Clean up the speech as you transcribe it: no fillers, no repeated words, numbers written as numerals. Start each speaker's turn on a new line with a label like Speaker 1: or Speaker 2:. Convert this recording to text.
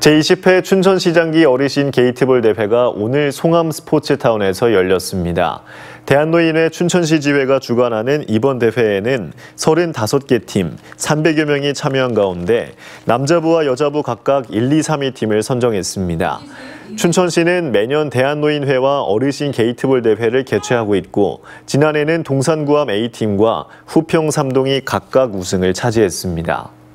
Speaker 1: 제20회 춘천시장기 어르신 게이트볼 대회가 오늘 송암 스포츠타운에서 열렸습니다. 대한노인회 춘천시지회가 주관하는 이번 대회에는 35개 팀, 300여 명이 참여한 가운데 남자부와 여자부 각각 1, 2, 3위 팀을 선정했습니다. 춘천시는 매년 대한노인회와 어르신 게이트볼 대회를 개최하고 있고 지난해는 동산구암 A팀과 후평 3동이 각각 우승을 차지했습니다.